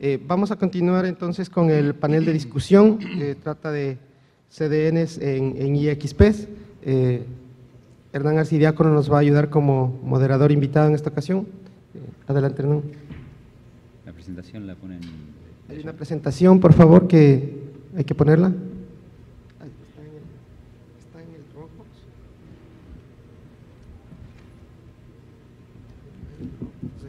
Vamos a continuar entonces con el panel de discusión. Trata de CDNs en IXPs. Hernán Arcidiácono nos va a ayudar como moderador invitado en esta ocasión. Adelante, Hernán. La presentación la ponen... Hay una presentación, por favor, que hay que ponerla. Está en el Dropbox. Sí.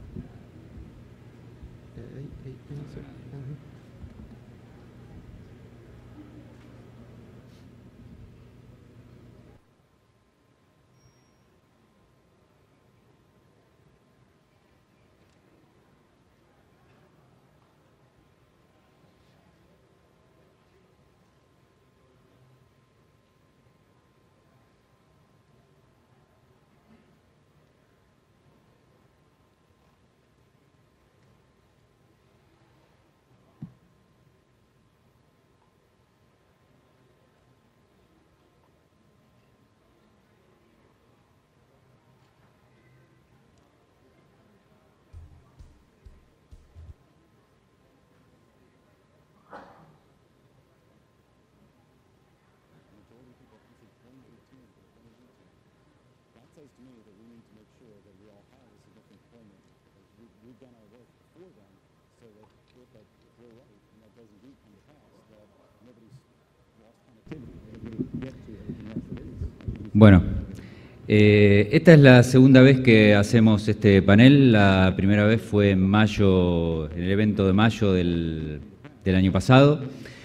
Says to me that we need to make sure that we all have a significant employment. We've done our work before them, so that if we're right, and that does indeed come to pass, that nobody's lost connectivity and we get to everything else that is. Bueno, esta es la segunda vez que hacemos este panel. La primera vez fue en mayo, en el evento de mayo del año pasado,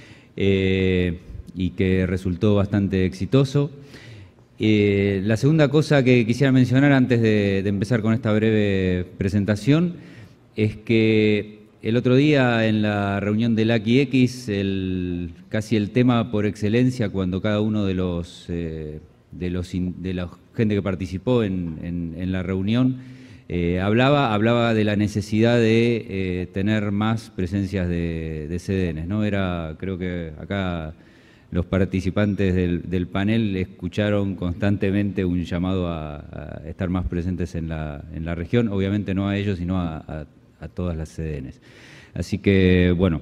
y que resultó bastante exitoso. La segunda cosa que quisiera mencionar antes de empezar con esta breve presentación es que el otro día en la reunión del AQIX, casi el tema por excelencia cuando cada uno de la gente que participó en la reunión hablaba de la necesidad de tener más presencias de CDNs, ¿no? Creo que acá los participantes del panel escucharon constantemente un llamado a estar más presentes en la región, obviamente no a ellos, sino a todas las CDNs. Así que, bueno,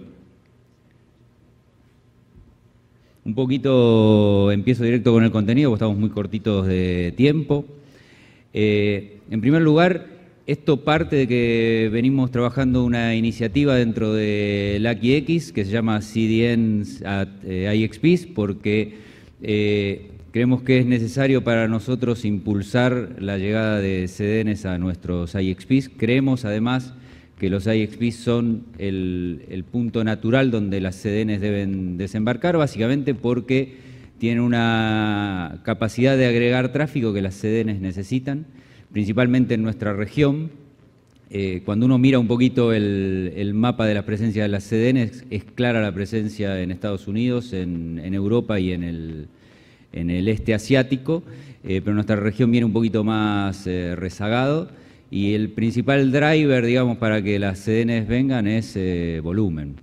un poquito empiezo directo con el contenido, porque estamos muy cortitos de tiempo. En primer lugar, esto parte de que venimos trabajando una iniciativa dentro de AQIX que se llama CDNs at IXPs, porque creemos que es necesario para nosotros impulsar la llegada de CDNs a nuestros IXPs. Creemos además que los IXPs son el punto natural donde las CDNs deben desembarcar, básicamente porque tienen una capacidad de agregar tráfico que las CDNs necesitan, principalmente en nuestra región. Cuando uno mira un poquito el mapa de la presencia de las CDNs, es clara la presencia en Estados Unidos, en Europa y en el este asiático, pero nuestra región viene un poquito más rezagado, y el principal driver, digamos, para que las CDNs vengan es volumen.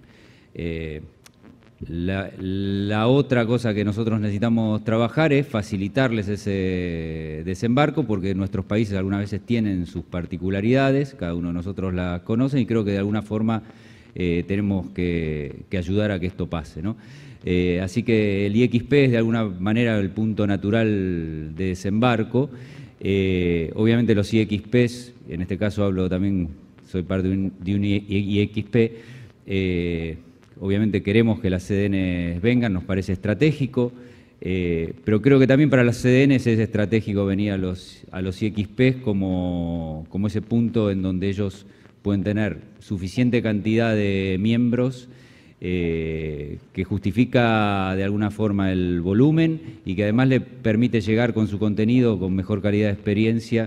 La otra cosa que nosotros necesitamos trabajar es facilitarles ese desembarco, porque nuestros países algunas veces tienen sus particularidades, cada uno de nosotros las conoce, y creo que de alguna forma tenemos que ayudar a que esto pase, ¿no? Así que el IXP es de alguna manera el punto natural de desembarco. Obviamente los IXPs, en este caso hablo también, soy parte de un IXP, obviamente queremos que las CDNs vengan, nos parece estratégico, pero creo que también para las CDNs es estratégico venir a los IXPs como ese punto en donde ellos pueden tener suficiente cantidad de miembros que justifica de alguna forma el volumen y que además le permite llegar con su contenido con mejor calidad de experiencia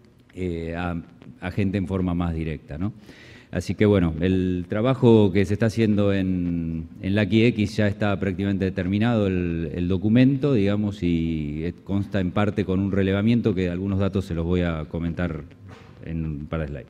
a gente en forma más directa, ¿no? Así que bueno, el trabajo que se está haciendo en la AQIX ya está prácticamente terminado, el documento, digamos, y consta en parte con un relevamiento que algunos datos se los voy a comentar en un par de slides.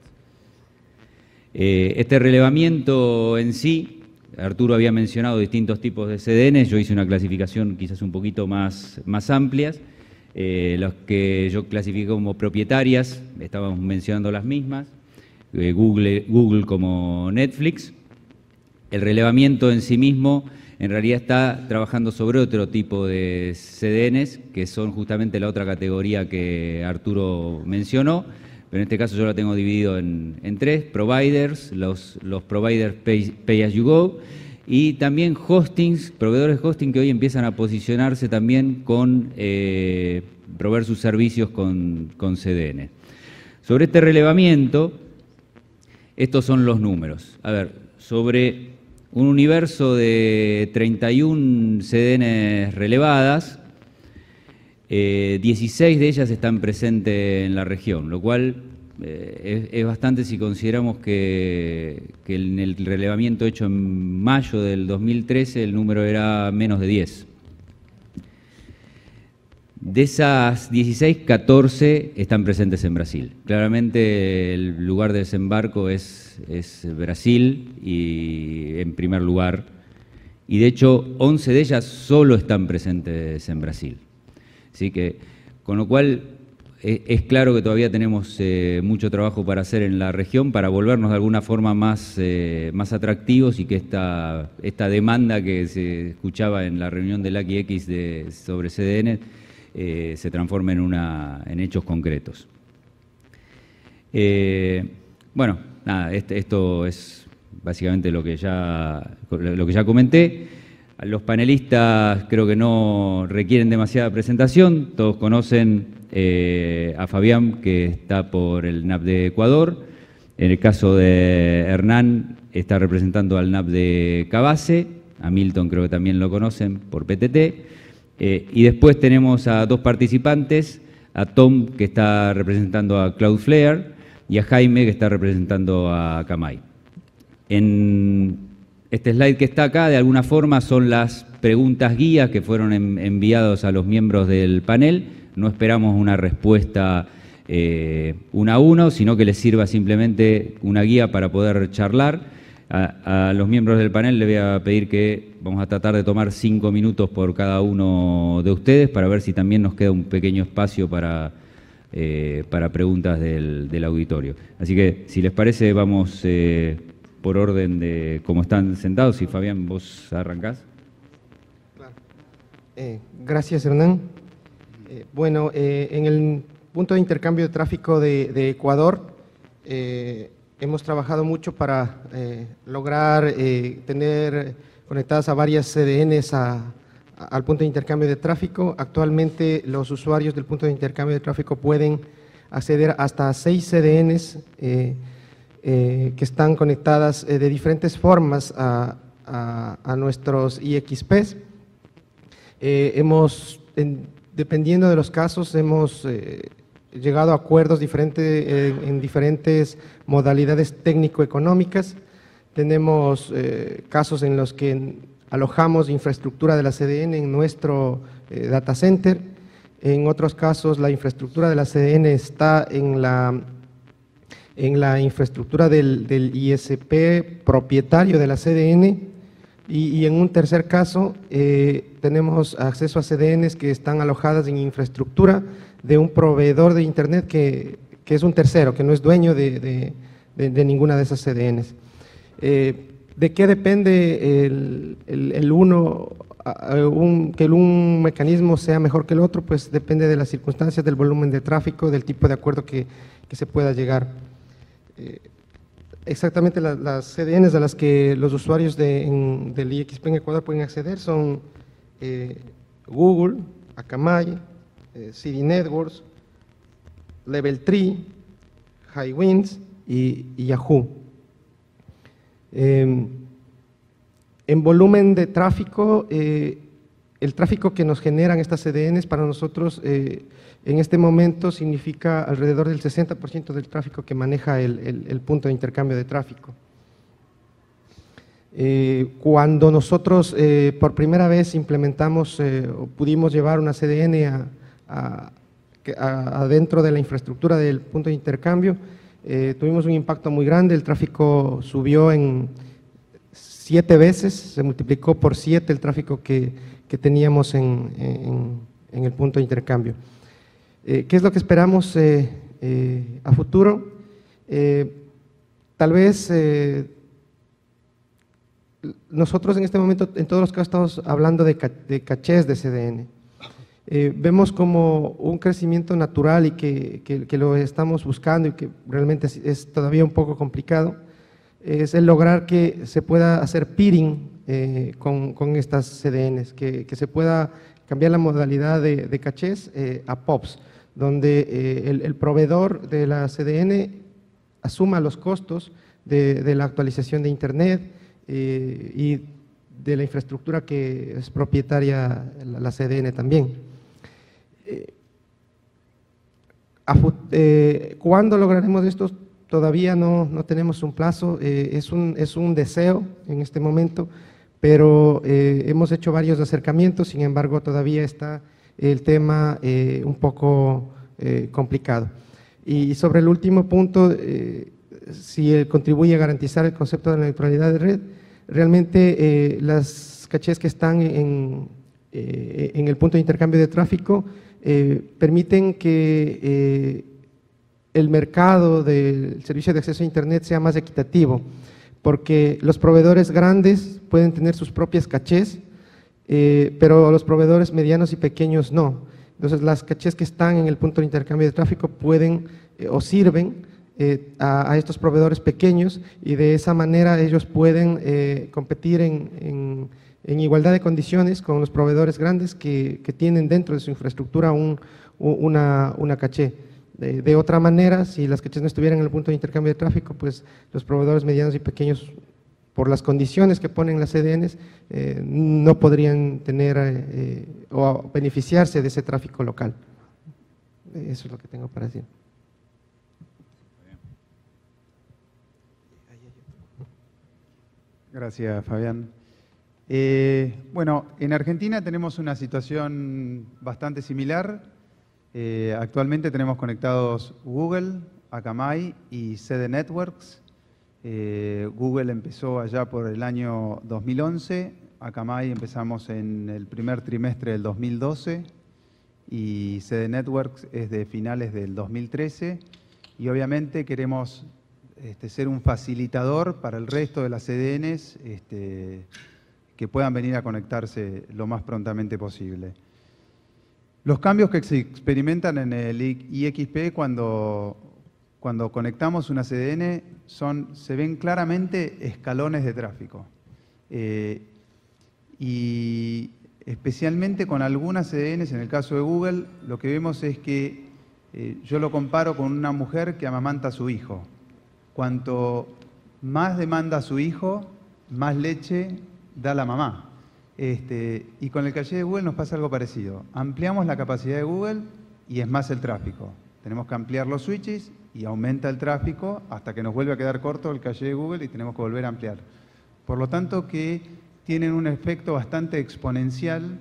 Este relevamiento en sí, Arturo había mencionado distintos tipos de CDNs, yo hice una clasificación quizás un poquito más amplias. Los que yo clasifico como propietarias, estábamos mencionando las mismas, Google como Netflix, El relevamiento en sí mismo en realidad está trabajando sobre otro tipo de CDNs, que son justamente la otra categoría que Arturo mencionó, pero en este caso yo la tengo dividido en tres: providers, los providers pay as you go, y también hostings, proveedores de hosting que hoy empiezan a posicionarse también con proveer sus servicios con CDN. Sobre este relevamiento, estos son los números. A ver, sobre un universo de 31 CDNs relevadas, 16 de ellas están presentes en la región, lo cual es bastante si consideramos que en el relevamiento hecho en mayo del 2013 el número era menos de 10. De esas 16, 14 están presentes en Brasil. Claramente el lugar de desembarco es Brasil y en primer lugar, y de hecho 11 de ellas solo están presentes en Brasil. Así que, con lo cual, es claro que todavía tenemos mucho trabajo para hacer en la región para volvernos de alguna forma más atractivos y que esta demanda que se escuchaba en la reunión del AQX sobre CDN se transforme en hechos concretos. Bueno, nada, esto es básicamente lo que ya comenté. Los panelistas creo que no requieren demasiada presentación. Todos conocen a Fabián, que está por el NAP de Ecuador. En el caso de Hernán, está representando al NAP de Cabase. A Milton creo que también lo conocen por PTT. Y después tenemos a dos participantes, a Tom, que está representando a Cloudflare, y a Jaime, que está representando a Akamai. En este slide que está acá, de alguna forma, son las preguntas guías que fueron enviados a los miembros del panel. No esperamos una respuesta uno a uno, sino que les sirva simplemente una guía para poder charlar. A los miembros del panel les voy a pedir que vamos a tratar de tomar 5 minutos por cada uno de ustedes para ver si también nos queda un pequeño espacio para preguntas del auditorio. Así que, si les parece, vamos por orden de cómo están sentados. Y Fabián, vos arrancás. Claro. Gracias, Hernán. Bueno, en el punto de intercambio de tráfico de Ecuador, hemos trabajado mucho para lograr tener conectadas a varias CDNs al punto de intercambio de tráfico. Actualmente los usuarios del punto de intercambio de tráfico pueden acceder hasta 6 CDNs que están conectadas de diferentes formas a nuestros IXPs. Dependiendo de los casos, hemos llegado a acuerdos en diferentes modalidades técnico-económicas. Tenemos casos en los que alojamos infraestructura de la CDN en nuestro data center. En otros casos, la infraestructura de la CDN está en la infraestructura del ISP propietario de la CDN. Y en un tercer caso, tenemos acceso a CDNs que están alojadas en infraestructura de un proveedor de Internet que es un tercero, que no es dueño de ninguna de esas CDNs. ¿De qué depende que un mecanismo sea mejor que el otro? Pues depende de las circunstancias, del volumen de tráfico, del tipo de acuerdo que se pueda llegar. Exactamente las CDNs a las que los usuarios del IXP en Ecuador pueden acceder son Google, Akamai, CD Networks, Level 3, Highwinds y Yahoo. En volumen de tráfico, el tráfico que nos generan estas CDNs para nosotros en este momento significa alrededor del 60% del tráfico que maneja el punto de intercambio de tráfico. Cuando nosotros por primera vez implementamos o pudimos llevar una CDN adentro de la infraestructura del punto de intercambio, tuvimos un impacto muy grande. El tráfico subió en 7 veces, se multiplicó por 7 el tráfico que teníamos en el punto de intercambio. ¿Qué es lo que esperamos a futuro? Tal vez nosotros en este momento, en todos los casos, estamos hablando de cachés de CDN. Vemos como un crecimiento natural y que lo estamos buscando y que realmente es todavía un poco complicado, es el lograr que se pueda hacer peering con estas CDNs, que se pueda cambiar la modalidad de cachés a POPs, donde el proveedor de la CDN asuma los costos de la actualización de Internet y de la infraestructura que es propietaria la CDN también. ¿Cuándo lograremos esto? Todavía no tenemos un plazo, es un deseo en este momento, pero hemos hecho varios acercamientos, sin embargo todavía está el tema un poco complicado. Y sobre el último punto, si él contribuye a garantizar el concepto de la neutralidad de red, realmente las cachés que están en el punto de intercambio de tráfico permiten que el mercado del servicio de acceso a Internet sea más equitativo, porque los proveedores grandes pueden tener sus propias cachés, pero los proveedores medianos y pequeños no. Entonces, las cachés que están en el punto de intercambio de tráfico pueden o sirven a estos proveedores pequeños y de esa manera ellos pueden competir en igualdad de condiciones con los proveedores grandes que tienen dentro de su infraestructura una caché. De otra manera, si las cachés no estuvieran en el punto de intercambio de tráfico, pues los proveedores medianos y pequeños, por las condiciones que ponen las CDNs, no podrían tener o beneficiarse de ese tráfico local. Eso es lo que tengo para decir. Gracias, Fabián. Bueno, en Argentina tenemos una situación bastante similar. Actualmente tenemos conectados Google, Akamai y CD Networks. Google empezó allá por el año 2011, Akamai empezamos en el primer trimestre del 2012 y CD Networks es de finales del 2013 y obviamente queremos ser un facilitador para el resto de las CDNs que puedan venir a conectarse lo más prontamente posible. Los cambios que se experimentan en el IXP cuando conectamos una CDN se ven claramente escalones de tráfico. Y especialmente con algunas CDNs, en el caso de Google, lo que vemos es que yo lo comparo con una mujer que amamanta a su hijo. Cuanto más demanda a su hijo, más leche da la mamá. Y con el caché de Google nos pasa algo parecido. Ampliamos la capacidad de Google y es más el tráfico. Tenemos que ampliar los switches y aumenta el tráfico hasta que nos vuelve a quedar corto el caché de Google y tenemos que volver a ampliar. Por lo tanto, que tienen un efecto bastante exponencial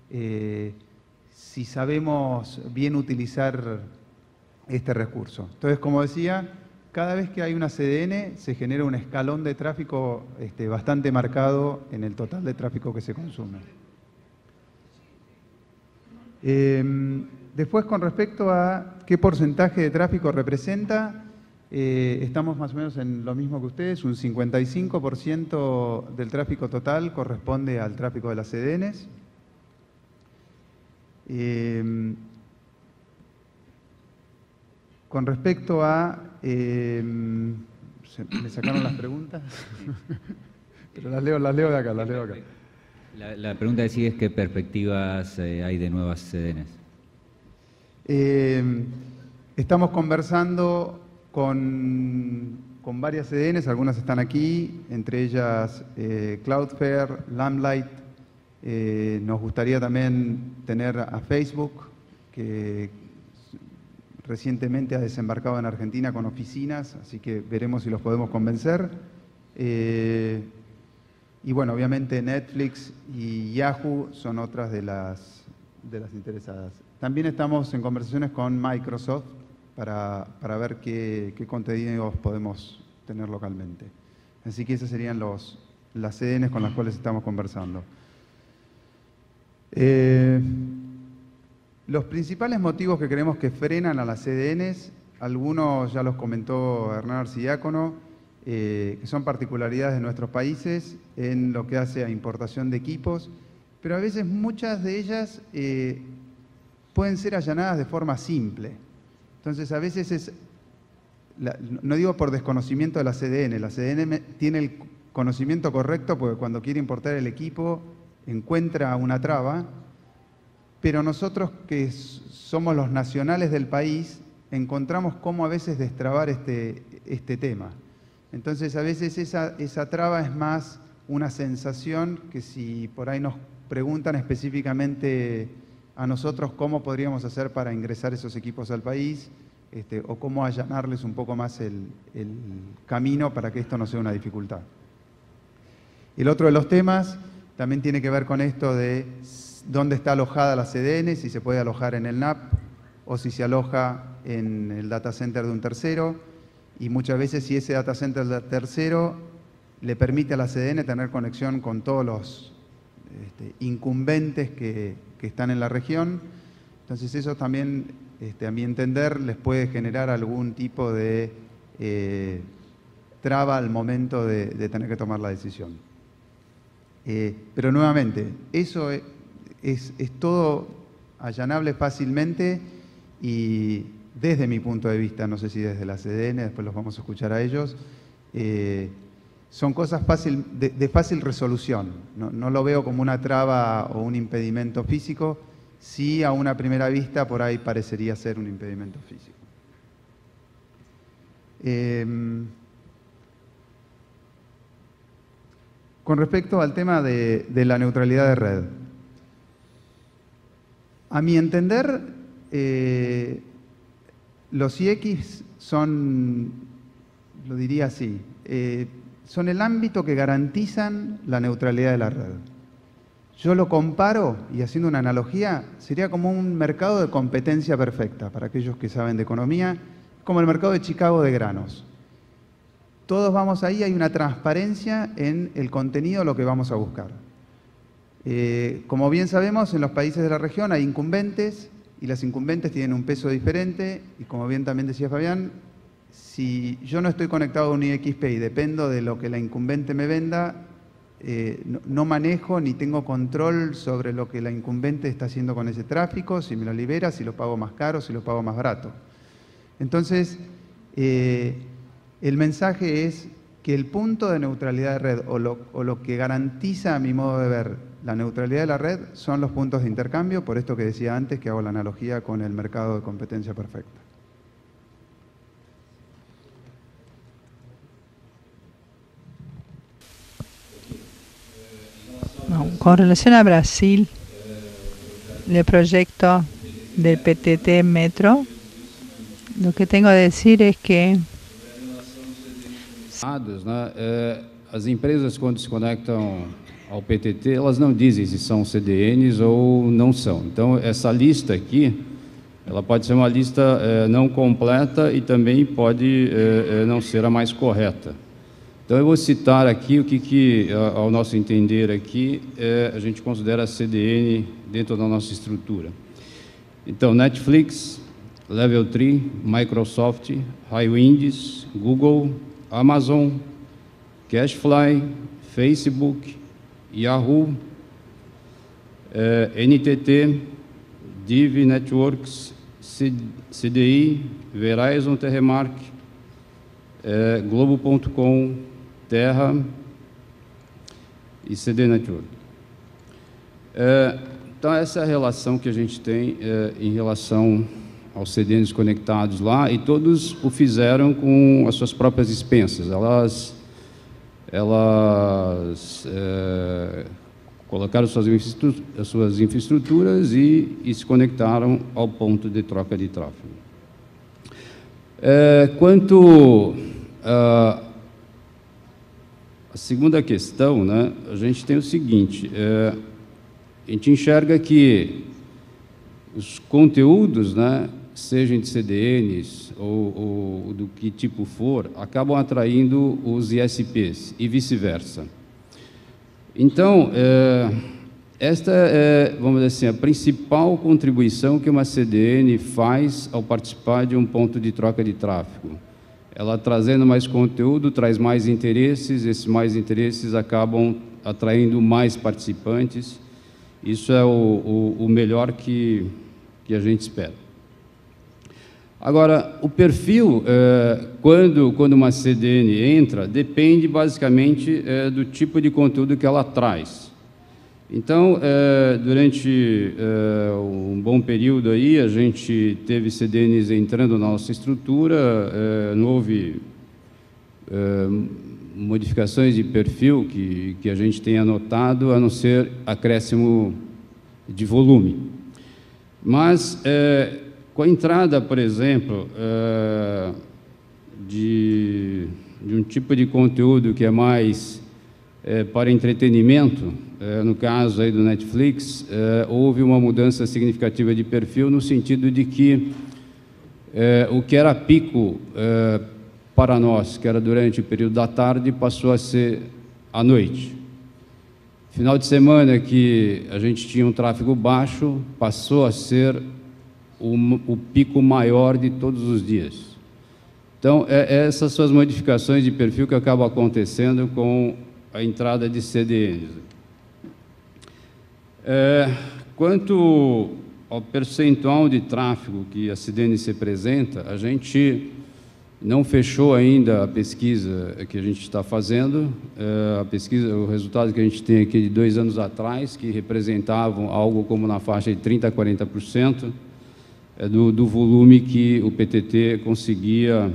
si sabemos bien utilizar este recurso. Entonces, como decía, cada vez que hay una CDN se genera un escalón de tráfico bastante marcado en el total de tráfico que se consume. Después, con respecto a qué porcentaje de tráfico representa, estamos más o menos en lo mismo que ustedes, un 55% del tráfico total corresponde al tráfico de las CDNs. Con respecto a... ¿me sacaron las preguntas? Pero las leo de acá, La pregunta que sigue es qué perspectivas hay de nuevas CDNs. Estamos conversando con varias CDNs, algunas están aquí, entre ellas Cloudflare, Lamplight. Nos gustaría también tener a Facebook, que recientemente ha desembarcado en Argentina con oficinas, así que veremos si los podemos convencer. Y bueno, obviamente Netflix y Yahoo son otras de las interesadas. También estamos en conversaciones con Microsoft para ver qué contenidos podemos tener localmente. Así que esas serían las CDNs con las cuales estamos conversando. Los principales motivos que creemos que frenan a las CDNs, algunos ya los comentó Hernán Arcidiácono, que son particularidades de nuestros países en lo que hace a importación de equipos, pero a veces muchas de ellas pueden ser allanadas de forma simple. Entonces, a veces no digo por desconocimiento de la CDN tiene el conocimiento correcto porque cuando quiere importar el equipo encuentra una traba, pero nosotros que somos los nacionales del país encontramos cómo a veces destrabar este tema. Entonces, a veces esa traba es más una sensación que si por ahí nos preguntan específicamente a nosotros cómo podríamos hacer para ingresar esos equipos al país, o cómo allanarles un poco más el camino para que esto no sea una dificultad. El otro de los temas también tiene que ver con esto de dónde está alojada la CDN, si se puede alojar en el NAP o si se aloja en el data center de un tercero, y muchas veces si ese data center del tercero le permite a la CDN tener conexión con todos los incumbentes que están en la región. Entonces eso también, a mi entender, les puede generar algún tipo de traba al momento de tener que tomar la decisión. Pero nuevamente, eso es todo allanable fácilmente y desde mi punto de vista, no sé si desde la CDN, después los vamos a escuchar a ellos, son cosas de fácil resolución. No lo veo como una traba o un impedimento físico, sí a una primera vista por ahí parecería ser un impedimento físico. Con respecto al tema de la neutralidad de red, a mi entender, los IX son, lo diría así, son el ámbito que garantizan la neutralidad de la red. Yo lo comparo, y haciendo una analogía, sería como un mercado de competencia perfecta, para aquellos que saben de economía, como el mercado de Chicago de granos. Todos vamos ahí, hay una transparencia en el contenido, lo que vamos a buscar. Como bien sabemos, en los países de la región hay incumbentes, y las incumbentes tienen un peso diferente, y como bien también decía Fabián, si yo no estoy conectado a un IXP y dependo de lo que la incumbente me venda, no manejo ni tengo control sobre lo que la incumbente está haciendo con ese tráfico, si me lo libera, si lo pago más caro, si lo pago más barato. Entonces, el mensaje es que el punto de neutralidad de red o lo que garantiza, a mi modo de ver, la neutralidad de la red son los puntos de intercambio, por esto que decía antes, que hago la analogía con el mercado de competencia perfecta. Con relación a Brasil, el proyecto del PTT Metro, lo que tengo a decir es que as empresas, quando se conectam ao PTT, elas não dizem se são CDNs ou não são. Então, essa lista aqui, ela pode ser uma lista não completa e também pode não ser a mais correta. Então, eu vou citar aqui o que ao nosso entender aqui, a gente considera CDN dentro da nossa estrutura. Então, Netflix, Level 3, Microsoft, Highwinds, Google, Amazon, Cashfly, Facebook, Yahoo, NTT, Div Networks, CDI, Verizon, Telemark, Globo.com, Terra e CD Network. Então, essa é a relação que a gente tem em relação aos CDNs conectados lá, e todos o fizeram com as suas próprias expensas. Elas colocaram suas infraestruturas e se conectaram ao ponto de troca de tráfego. Quanto à segunda questão, né, a gente tem o seguinte, a gente enxerga que os conteúdos, né, sejam de CDNs ou do que tipo for, acabam atraindo os ISPs e vice-versa. Então, esta é, vamos dizer assim, a principal contribuição que uma CDN faz ao participar de um ponto de troca de tráfego. ela trazendo mais conteúdo traz mais interesses, esses mais interesses acabam atraindo mais participantes. Isso é o melhor que a gente espera. Agora, o perfil, quando uma CDN entra, depende basicamente do tipo de conteúdo que ela traz. Então, durante um bom período aí, a gente teve CDNs entrando na nossa estrutura, não houve modificações de perfil que a gente tenha notado, a não ser acréscimo de volume. Mas, com a entrada, por exemplo, de um tipo de conteúdo que é mais para entretenimento, no caso aí do Netflix, houve uma mudança significativa de perfil no sentido de que o que era pico para nós, que era durante o período da tarde, passou a ser à noite. Final de semana que a gente tinha um tráfego baixo, passou a ser o pico maior de todos os dias. Então, essas são as modificações de perfil que acabam acontecendo com a entrada de CDNs. Quanto ao percentual de tráfego que a CDNs representa, a gente não fechou ainda a pesquisa que a gente está fazendo. A pesquisa, o resultado que a gente tem aqui de 2 anos atrás, que representavam algo como na faixa de 30% a 40%, do volume que o PTT conseguia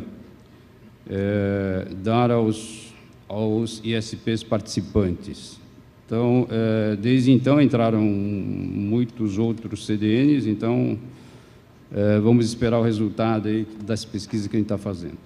dar aos ISPs participantes. Então, desde então, entraram muitos outros CDNs, então, vamos esperar o resultado aí das pesquisas que a gente está fazendo.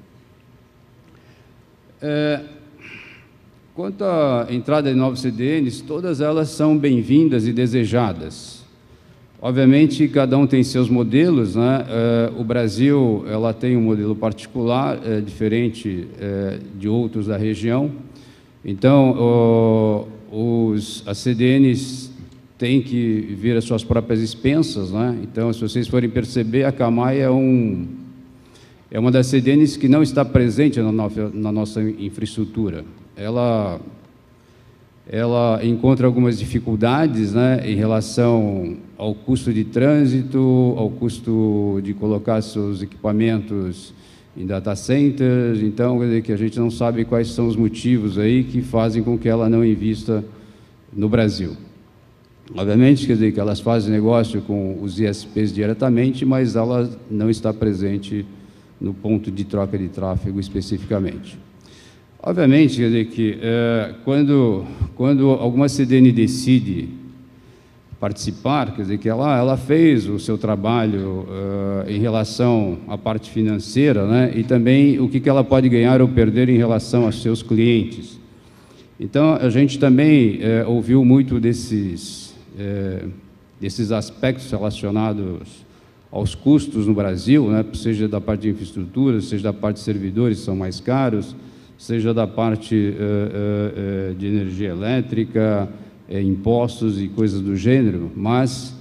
Quanto à entrada de novos CDNs, todas elas são bem-vindas e desejadas. Obviamente, cada um tem seus modelos, né? O Brasil, ela tem um modelo particular, diferente de outros da região. Então, as CDNs têm que vir as suas próprias expensas, né? Então, se vocês forem perceber, a Camai é uma das CDNs que não está presente na nossa infraestrutura. Ela encontra algumas dificuldades, né, em relação ao custo de trânsito, ao custo de colocar seus equipamentos em data centers. Então, quer dizer, que a gente não sabe quais são os motivos aí que fazem com que ela não invista no Brasil. Obviamente, quer dizer, que elas fazem negócio com os ISPs diretamente, mas ela não está presente no ponto de troca de tráfego especificamente. Obviamente, quer dizer, que quando alguma CDN decide participar, quer dizer, que ela fez o seu trabalho em relação à parte financeira, né, e também o que ela pode ganhar ou perder em relação aos seus clientes. Então, a gente também ouviu muito desses aspectos relacionados aos custos no Brasil, né, seja da parte de infraestrutura, seja da parte de servidores, que são mais caros, seja da parte de energia elétrica, impostos e coisas do gênero, mas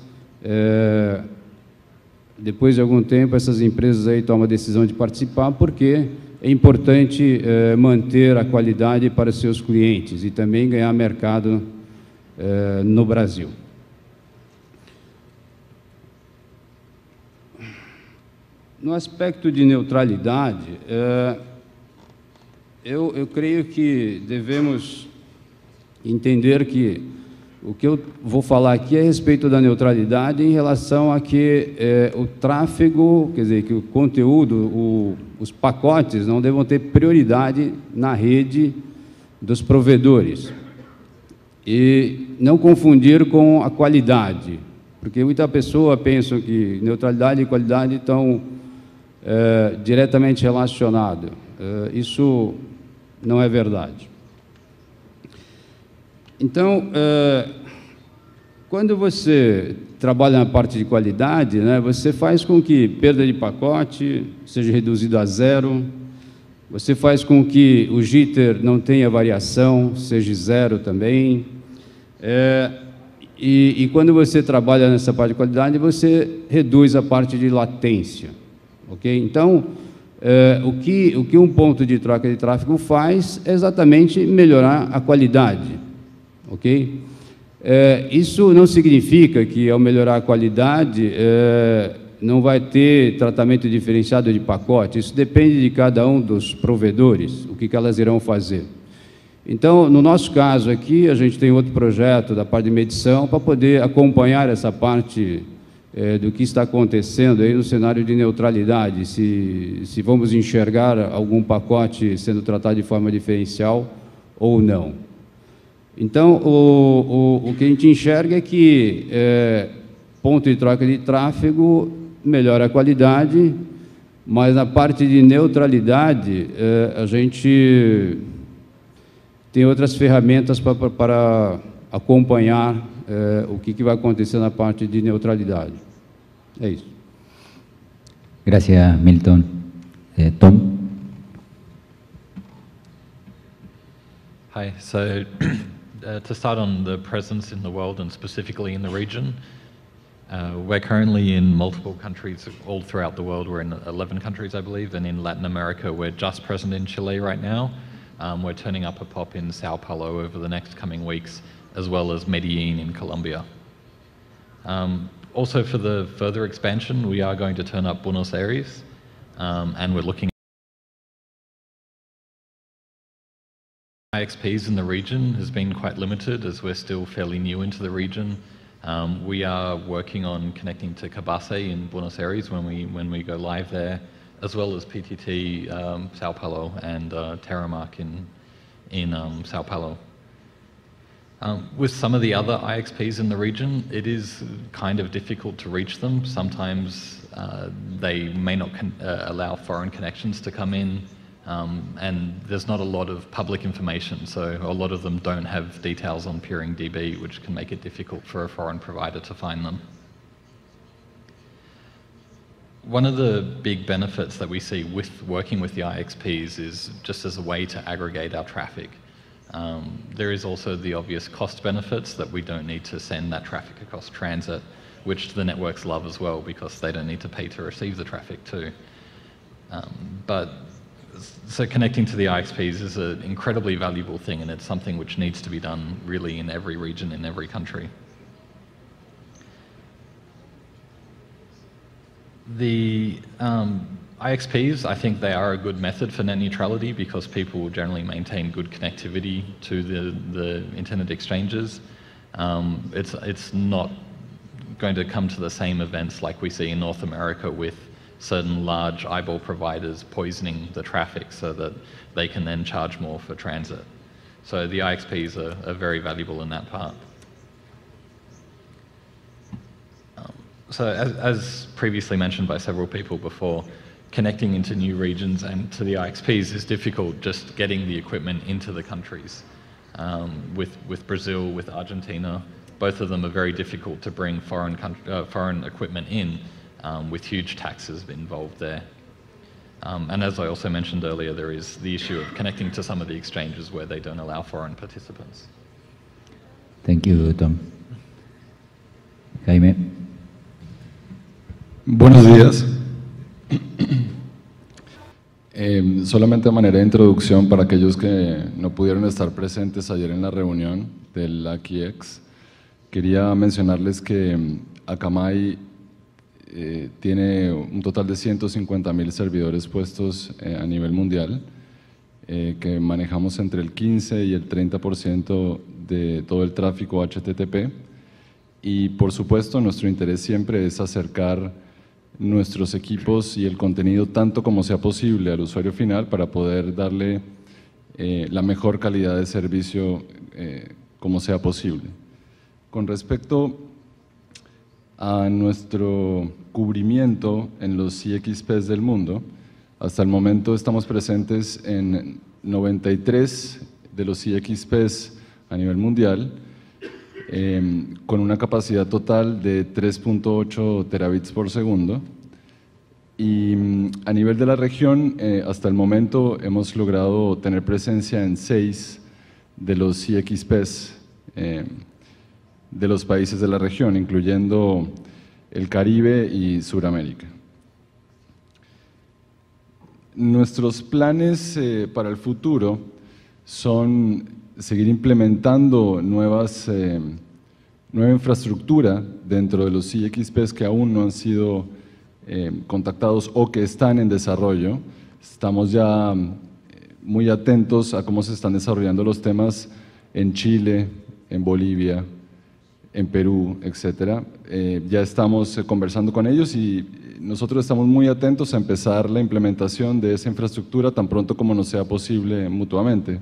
depois de algum tempo essas empresas aí tomam a decisão de participar porque é importante manter a qualidade para seus clientes e também ganhar mercado no Brasil. No aspecto de neutralidade, eu creio que devemos entender que o que eu vou falar aqui é a respeito da neutralidade em relação a que o tráfego, quer dizer, que o conteúdo, os pacotes não devam ter prioridade na rede dos provedores. E não confundir com a qualidade, porque muita pessoa pensa que neutralidade e qualidade estão diretamente relacionados. Isso não é verdade. Então, quando você trabalha na parte de qualidade, né, você faz com que perda de pacote seja reduzida a zero, você faz com que o jitter não tenha variação, seja zero também, e quando você trabalha nessa parte de qualidade, você reduz a parte de latência, ok? Então, O que um ponto de troca de tráfego faz é exatamente melhorar a qualidade, ok? Isso não significa que, ao melhorar a qualidade, não vai ter tratamento diferenciado de pacote. Isso depende de cada um dos provedores, o que elas irão fazer. Então, no nosso caso aqui, a gente tem outro projeto da parte de medição para poder acompanhar essa parte do que está acontecendo aí no cenário de neutralidade, se vamos enxergar algum pacote sendo tratado de forma diferencial ou não. Então, o que a gente enxerga é que ponto de troca de tráfego melhora a qualidade, mas na parte de neutralidade, a gente tem outras ferramentas para acompanhar o que vai acontecer na parte de neutralidade. É isso. Gracias, Milton. Tom. Hi. So, to start on the presence in the world and specifically in the region, we're currently in multiple countries all throughout the world. We're in 11 countries, I believe, and in Latin America, we're just present in Chile right now. We're turning up a pop in Sao Paulo over the next coming weeks, as well as Medellin in Colombia. Also, for the further expansion, we are going to turn up Buenos Aires, and we're looking at IXPs in the region has been quite limited as we're still fairly new into the region. We are working on connecting to Cabase in Buenos Aires when we go live there, as well as PTT Sao Paulo and Terramark in Sao Paulo. With some of the other IXPs in the region, it is kind of difficult to reach them. Sometimes they may not allow foreign connections to come in, and there's not a lot of public information, so a lot of them don't have details on peering DB, which can make it difficult for a foreign provider to find them. One of the big benefits that we see with working with the IXPs is just as a way to aggregate our traffic. There is also the obvious cost benefits that we don't need to send that traffic across transit, which the networks love as well because they don't need to pay to receive the traffic too. So connecting to the IXPs is an incredibly valuable thing, and it's something which needs to be done really in every region, in every country. The IXPs, I think they are a good method for net neutrality because people will generally maintain good connectivity to the internet exchanges. It's not going to come to the same events like we see in North America with certain large eyeball providers poisoning the traffic so that they can then charge more for transit. So the IXPs are very valuable in that part. So as previously mentioned by several people before, connecting into new regions and to the IXPs is difficult just getting the equipment into the countries. With Brazil, with Argentina, both of them are very difficult to bring foreign equipment in with huge taxes involved there. And as I also mentioned earlier, there is the issue of connecting to some of the exchanges where they don't allow foreign participants. Thank you, Tom. Jaime. Buenos días. Solamente de manera de introducción para aquellos que no pudieron estar presentes ayer en la reunión del AQX, quería mencionarles que Akamai tiene un total de 150.000 servidores puestos a nivel mundial, que manejamos entre el 15 y el 30% de todo el tráfico HTTP, y por supuesto nuestro interés siempre es acercar nuestros equipos y el contenido tanto como sea posible al usuario final para poder darle la mejor calidad de servicio como sea posible. Con respecto a nuestro cubrimiento en los CXPs del mundo, hasta el momento estamos presentes en 93 de los CXPs a nivel mundial, con una capacidad total de 3.8 terabits por segundo, y a nivel de la región, hasta el momento hemos logrado tener presencia en 6 de los CXPs de los países de la región, incluyendo el Caribe y Suramérica. nuestros planes para el futuro son seguir implementando nueva infraestructura dentro de los IXPs que aún no han sido contactados o que están en desarrollo. Estamos ya muy atentos a cómo se están desarrollando los temas en Chile, en Bolivia, en Perú, etcétera. Ya estamos conversando con ellos y nosotros estamos muy atentos a empezar la implementación de esa infraestructura tan pronto como nos sea posible mutuamente.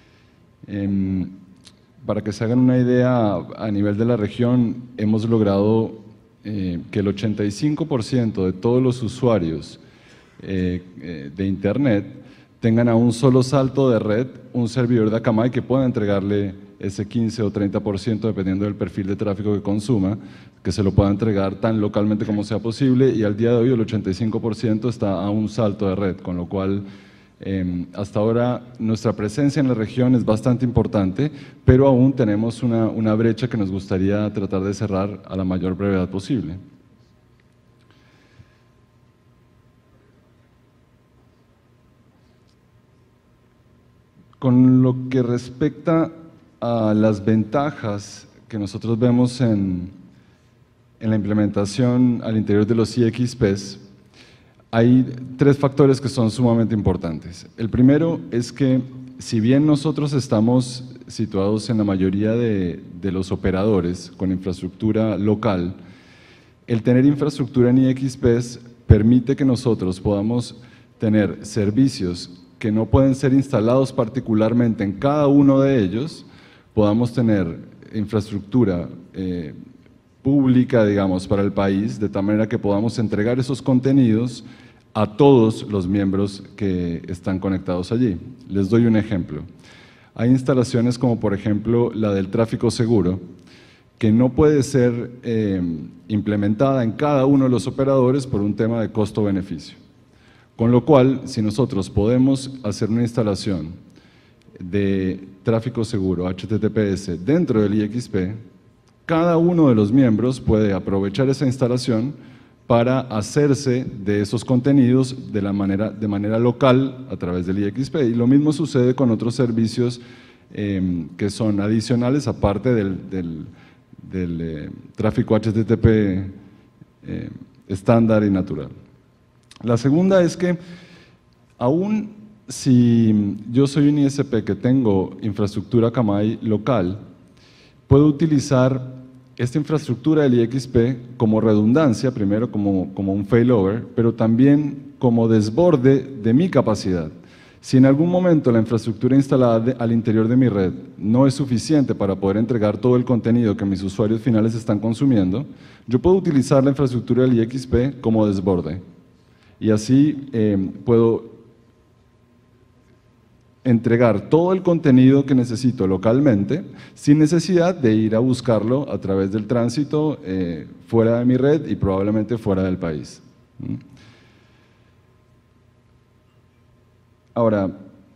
Para que se hagan una idea, a nivel de la región hemos logrado que el 85% de todos los usuarios de Internet tengan a un solo salto de red un servidor de Akamai que pueda entregarle ese 15 o 30% dependiendo del perfil de tráfico que consuma, que se lo pueda entregar tan localmente como sea posible, y al día de hoy el 85% está a un salto de red, con lo cual hasta ahora nuestra presencia en la región es bastante importante, pero aún tenemos una brecha que nos gustaría tratar de cerrar a la mayor brevedad posible. Con lo que respecta a las ventajas que nosotros vemos en la implementación al interior de los IXPs, hay tres factores que son sumamente importantes. El primero es que, si bien nosotros estamos situados en la mayoría de los operadores con infraestructura local, el tener infraestructura en IXPs permite que nosotros podamos tener servicios que no pueden ser instalados particularmente en cada uno de ellos, podamos tener infraestructura pública, digamos, para el país, de tal manera que podamos entregar esos contenidos a todos los miembros que están conectados allí. Les doy un ejemplo. Hay instalaciones como, por ejemplo, la del tráfico seguro, que no puede ser implementada en cada uno de los operadores por un tema de costo-beneficio. Con lo cual, si nosotros podemos hacer una instalación de tráfico seguro, HTTPS, dentro del IXP, cada uno de los miembros puede aprovechar esa instalación para hacerse de esos contenidos de manera local a través del IXP. Y lo mismo sucede con otros servicios que son adicionales, aparte del tráfico HTTP estándar y natural. La segunda es que, aún si yo soy un ISP que tengo infraestructura Akamai local, puedo utilizar esta infraestructura del IXP como redundancia, primero como un failover, pero también como desborde de mi capacidad. Si en algún momento la infraestructura instalada al interior de mi red no es suficiente para poder entregar todo el contenido que mis usuarios finales están consumiendo, yo puedo utilizar la infraestructura del IXP como desborde. Y así puedo entregar todo el contenido que necesito localmente sin necesidad de ir a buscarlo a través del tránsito fuera de mi red y probablemente fuera del país. Ahora,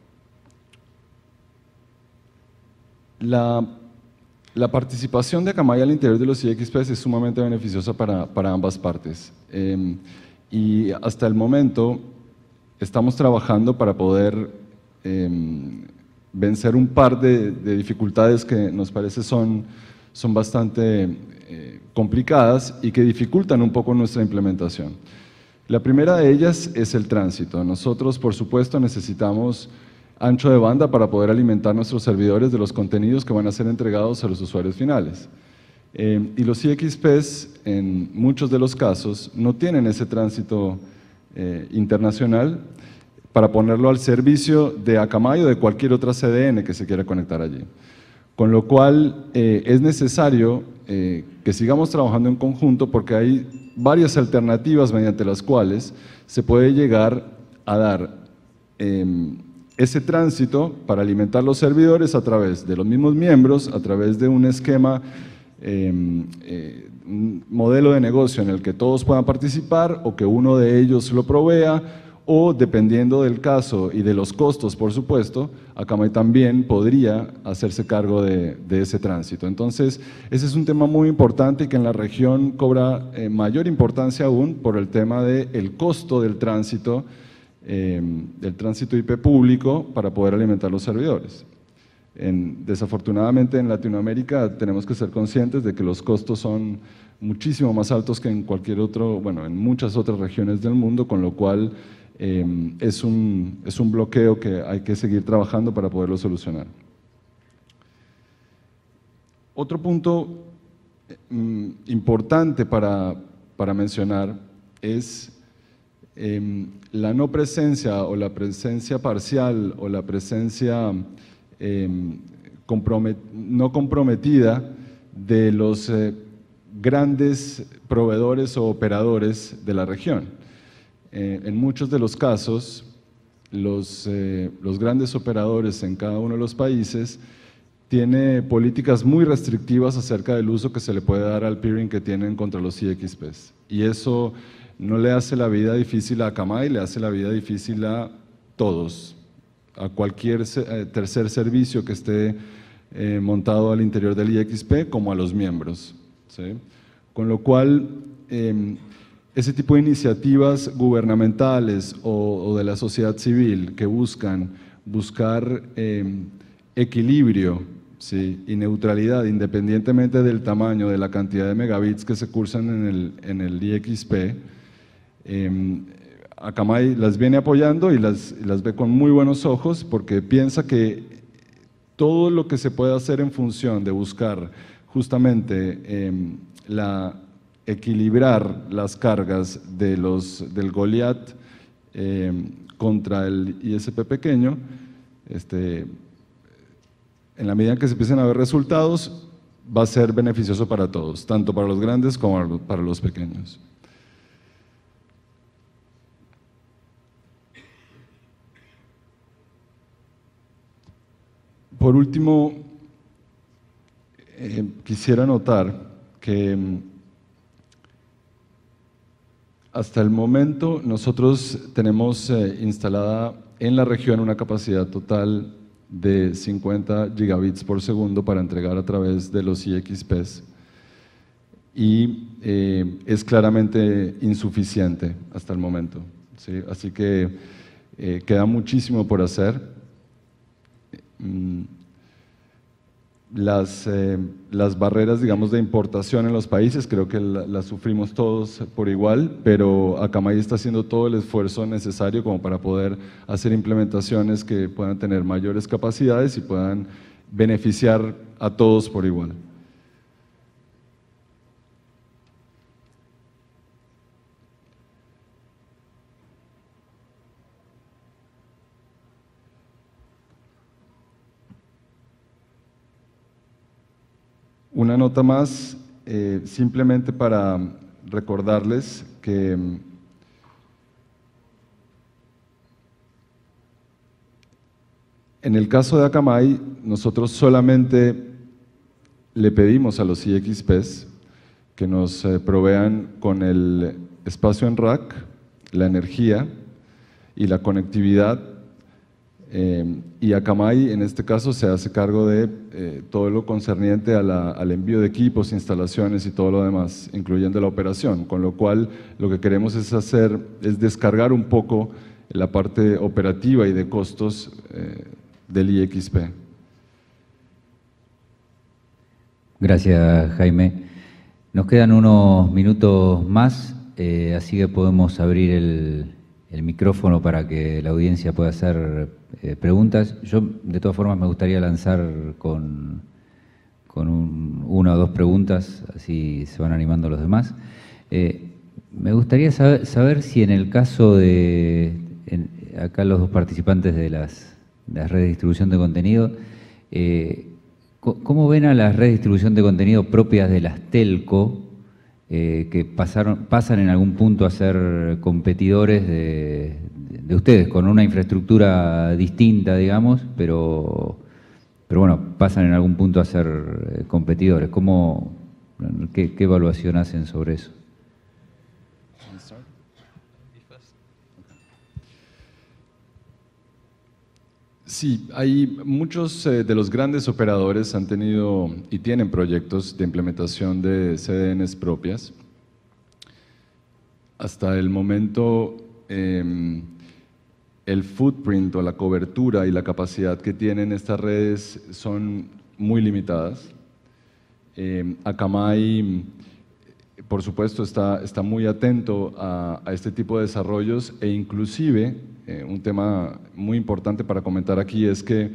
la participación de Akamai al interior de los IXPs es sumamente beneficiosa para ambas partes. Y hasta el momento estamos trabajando para poder vencer un par de dificultades que nos parece son bastante complicadas y que dificultan un poco nuestra implementación. La primera de ellas es el tránsito. Nosotros, por supuesto, necesitamos ancho de banda para poder alimentar nuestros servidores de los contenidos que van a ser entregados a los usuarios finales. Y los IXPs, en muchos de los casos, no tienen ese tránsito internacional para ponerlo al servicio de Akamai o de cualquier otra CDN que se quiera conectar allí. Con lo cual es necesario que sigamos trabajando en conjunto, porque hay varias alternativas mediante las cuales se puede llegar a dar ese tránsito para alimentar los servidores a través de los mismos miembros, a través de un esquema, un modelo de negocio en el que todos puedan participar o que uno de ellos lo provea, o dependiendo del caso y de los costos, por supuesto, Akamai también podría hacerse cargo de ese tránsito. Entonces, ese es un tema muy importante y que en la región cobra mayor importancia aún por el tema del costo del tránsito del tránsito IP público para poder alimentar los servidores. Desafortunadamente en Latinoamérica tenemos que ser conscientes de que los costos son muchísimo más altos que en cualquier otro, bueno, en muchas otras regiones del mundo, con lo cual es un bloqueo que hay que seguir trabajando para poderlo solucionar. Otro punto importante para mencionar es la no presencia o la presencia parcial o la presencia no comprometida de los grandes proveedores o operadores de la región. En muchos de los casos, los grandes operadores en cada uno de los países tiene políticas muy restrictivas acerca del uso que se le puede dar al peering que tienen contra los IXPs. Y eso no le hace la vida difícil a Akamai, le hace la vida difícil a todos, a cualquier tercer servicio que esté montado al interior del IXP, como a los miembros, ¿sí? Con lo cual, ese tipo de iniciativas gubernamentales o de la sociedad civil que buscar equilibrio, ¿sí? Y neutralidad, independientemente del tamaño, de la cantidad de megabits que se cursan en el IXP, Akamai las viene apoyando y las ve con muy buenos ojos, porque piensa que todo lo que se puede hacer en función de buscar justamente equilibrar las cargas del Goliath contra el ISP pequeño, en la medida en que se empiecen a ver resultados, va a ser beneficioso para todos, tanto para los grandes como para los pequeños. Por último, quisiera notar que hasta el momento nosotros tenemos instalada en la región una capacidad total de 50 gigabits por segundo para entregar a través de los IXPs, y es claramente insuficiente hasta el momento, ¿sí? Así que queda muchísimo por hacer. Las barreras, digamos, de importación en los países, creo que las sufrimos todos por igual, pero Akamai está haciendo todo el esfuerzo necesario como para poder hacer implementaciones que puedan tener mayores capacidades y puedan beneficiar a todos por igual. Una nota más, simplemente para recordarles que en el caso de Akamai, nosotros solamente le pedimos a los IXPs que nos provean con el espacio en rack, la energía y la conectividad, y Akamai en este caso se hace cargo de todo lo concerniente al envío de equipos, instalaciones y todo lo demás, incluyendo la operación, con lo cual lo que queremos es descargar un poco la parte operativa y de costos del IXP. Gracias, Jaime. Nos quedan unos minutos más, así que podemos abrir el micrófono para que la audiencia pueda hacer preguntas. Yo, de todas formas, me gustaría lanzar con una o dos preguntas, así se van animando los demás. Me gustaría saber si en el caso de, acá los dos participantes de las redes de distribución de contenido, ¿cómo ven a las redes de distribución de contenido propias de las telco, que pasan en algún punto a ser competidores de ustedes, con una infraestructura distinta, digamos, pero bueno, pasan en algún punto a ser competidores? ¿Qué evaluación hacen sobre eso? Sí, hay muchos de los grandes operadores han tenido y tienen proyectos de implementación de CDNs propias. Hasta el momento el footprint o la cobertura y la capacidad que tienen estas redes son muy limitadas. Akamai, por supuesto, está muy atento a este tipo de desarrollos e inclusive, un tema muy importante para comentar aquí es que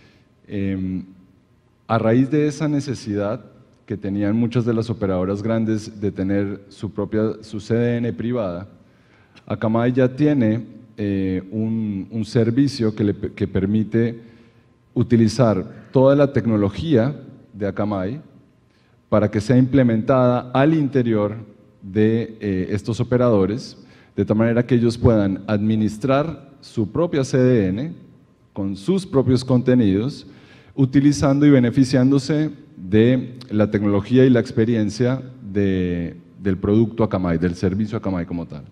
a raíz de esa necesidad que tenían muchas de las operadoras grandes de tener su CDN privada, Akamai ya tiene un servicio que permite utilizar toda la tecnología de Akamai para que sea implementada al interior de estos operadores, de tal manera que ellos puedan administrar su propia CDN con sus propios contenidos, utilizando y beneficiándose de la tecnología y la experiencia del producto Akamai, del servicio Akamai como tal.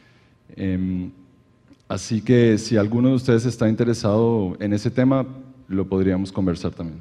Así que si alguno de ustedes está interesado en ese tema, lo podríamos conversar también.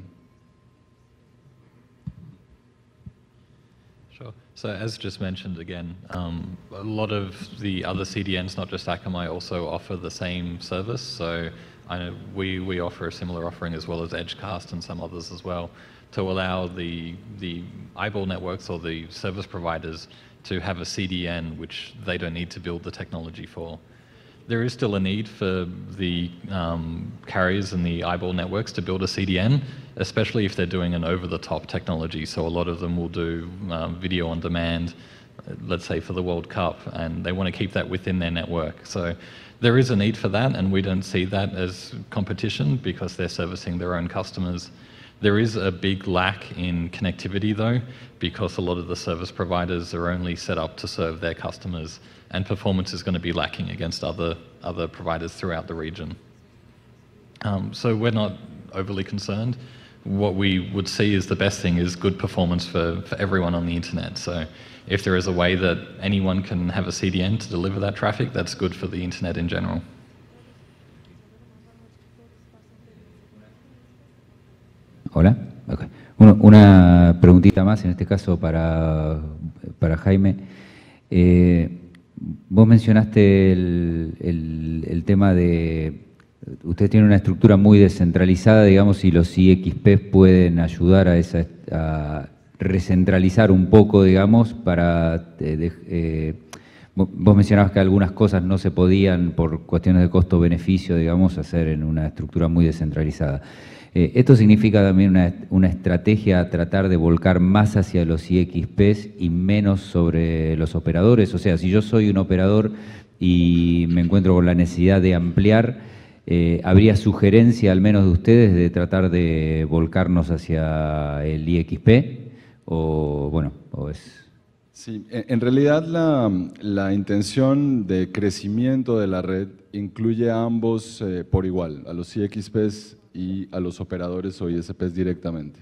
Sure. So as just mentioned again, a lot of the other CDNs, not just Akamai, also offer the same service. So I know we offer a similar offering as well as Edgecast and some others as well, to allow the eyeball networks or the service providers to have a CDN which they don't need to build the technology for. There is still a need for the carriers and the eyeball networks to build a CDN, especially if they're doing an over-the-top technology. So a lot of them will do video on demand, let's say for the World Cup, and they want to keep that within their network. So there is a need for that, and we don't see that as competition because they're servicing their own customers. There is a big lack in connectivity though, because a lot of the service providers are only set up to serve their customers, and performance is going to be lacking against other providers throughout the region. So we're not overly concerned. What we would see is the best thing is good performance for everyone on the internet. So if there is a way that anyone can have a CDN to deliver that traffic, that's good for the internet in general. Hola. Okay. Una preguntita más, en este caso para Jaime. Vos mencionaste el tema de, ustedes tienen una estructura muy descentralizada, digamos, y los IXP pueden ayudar a recentralizar un poco, digamos, para... vos mencionabas que algunas cosas no se podían, por cuestiones de costo-beneficio, digamos, hacer en una estructura muy descentralizada. ¿Esto significa también una estrategia a tratar de volcar más hacia los IXPs y menos sobre los operadores? O sea, si yo soy un operador y me encuentro con la necesidad de ampliar, ¿habría sugerencia al menos de ustedes de tratar de volcarnos hacia el IXP? O bueno, o es... Sí, en realidad la intención de crecimiento de la red incluye a ambos por igual, a los IXPs y a los operadores o ISPs directamente.